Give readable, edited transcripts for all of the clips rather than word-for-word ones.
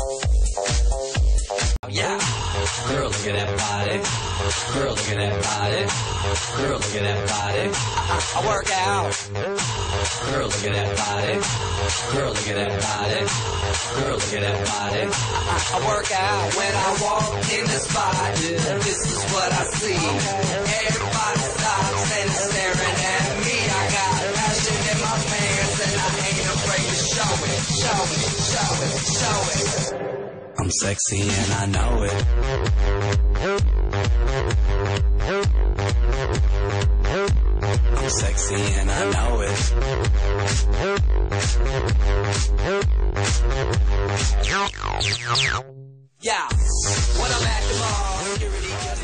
Yeah, girl, look at that body. Girl, look at that body. Girl, look at that body. I work out. Girl, look at that body. Girl, look at that body. Girl, look at that body. I work out when I walk in the spot. This is what I see. Everybody stops and is staring at me. I got passion in my pants and I ain't afraid to show it. Show it, show it, show it. I'm sexy and I know it. I'm sexy and I know it. Yeah, when I'm at the mall, security just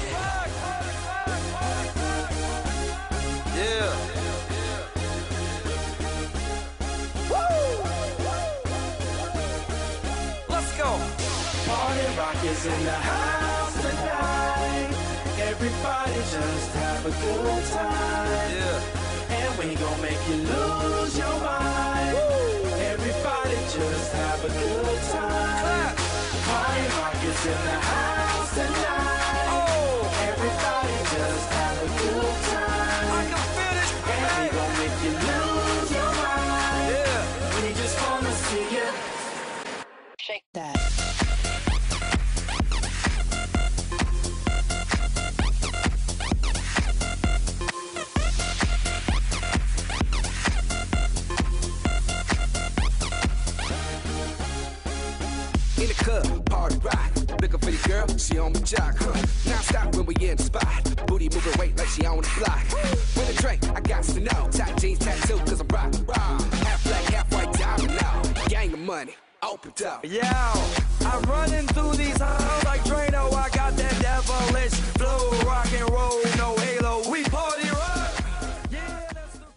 yeah. Let's go. Party rock is in the house tonight. Everybody just have a good time. Yeah. And we gon' make you lose your mind. Woo. Everybody just have a good time. Party rock is in the house tonight. Oh. Everybody just have a good time. I can feel it. And we gon' make you lose your mind. Yeah. We just wanna see you shake that. In the club, party rock. Looking for your girl, she on the jock, huh? Now stop when we in the spot. Booty moving weight like she on the block. With a drink, I got to know. Tight jeans, tattoo, cause I'm rock. Half black, half white, diamond now. Gang of money, open up. Yeah, I'm running through these halls like Drano. I got that devilish flow, rock and roll, no halo. We party rock. Yeah, that's the.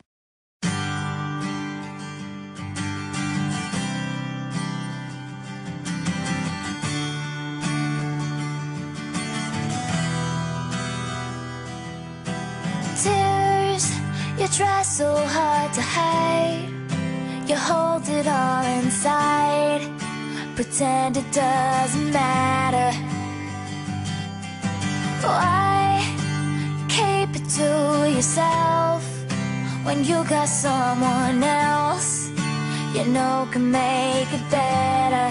Tears, you try so hard to hide. You hold it all inside, pretend it doesn't matter. Why keep it to yourself when you got someone else you know can make it better?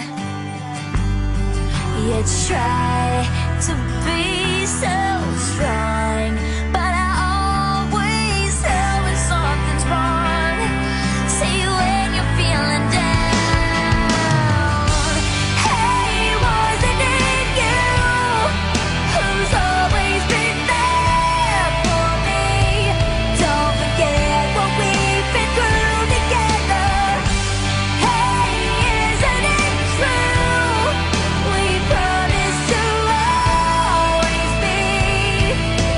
You try to be so strong, but I always tell when something's wrong. See when you're feeling down. Hey, wasn't it you who's always been there for me? Don't forget what we've been through together. Hey, isn't it true? We promised to always be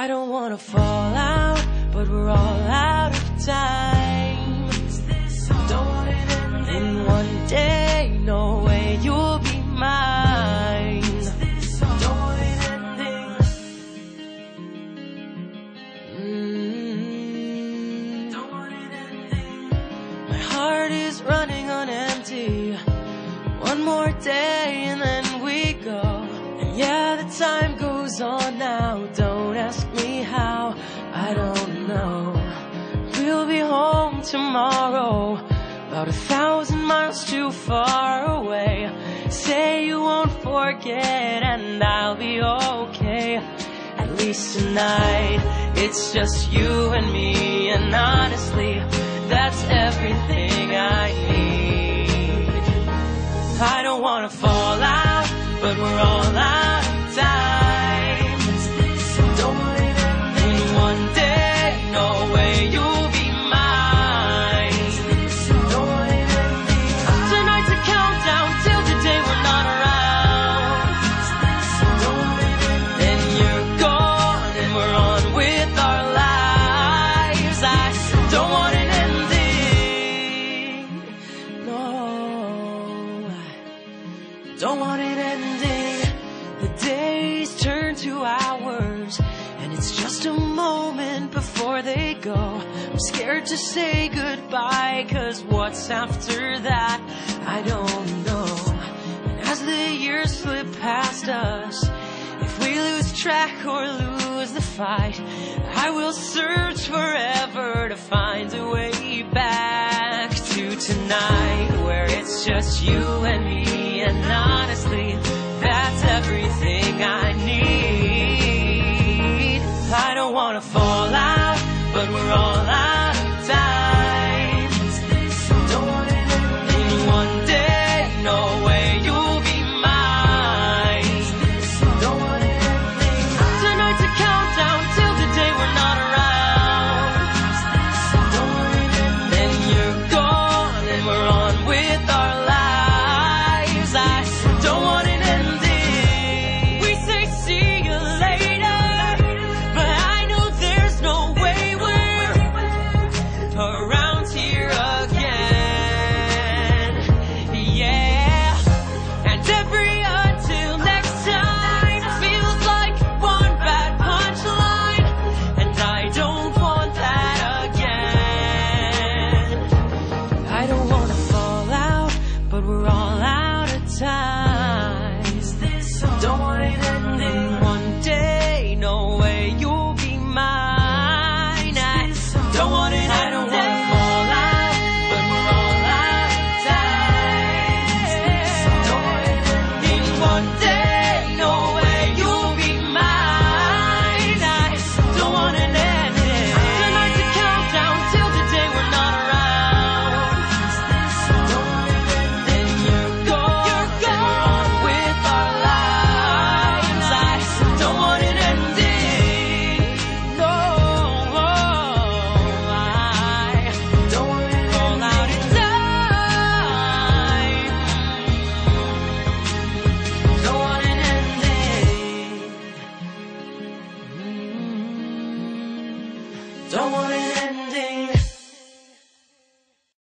I don't wanna fall out, but we're all out of time. Don't want it ending in one day, no way you'll be mine. Don't want it ending. Don't want it ending. My heart is running on empty. One more day and then we go. And yeah, the time goes on now. Don't ask me how, I don't know. We'll be home tomorrow, about 1,000 miles too far away. Say you won't forget and I'll be okay. At least tonight, it's just you and me. And honestly, that's everything I need. I don't wanna fall out, but we're all out of time. Don't want it ending in one day, no way you'll be mine. Don't want it ending. Tonight's a countdown till the day we're not around. Don't want it ending. Then you're gone and we're on with our lives. I don't want it ending. No, don't want it ending. The days turn to hours, and it's just a moment before they go. I'm scared to say goodbye, 'cause what's after that, I don't know. And as the years slip past us, if we lose track or lose the fight, I will search forever to find a way back to tonight, where it's just you and me. And honestly, that's everything I need. I don't wanna fall out, but we're all out of time. Don't want it ending in one day, no way you'll be mine. Don't want it ending. Tonight's a countdown till the day we're not around. Don't want it ending. Then you're gone and we're on with our lives. I don't want it ending. We say see you later, but I know there's no way we're around here again. Yeah, and every until next time feels like one bad punchline, and I don't want that again. I don't wanna fall out, but we're all out of time.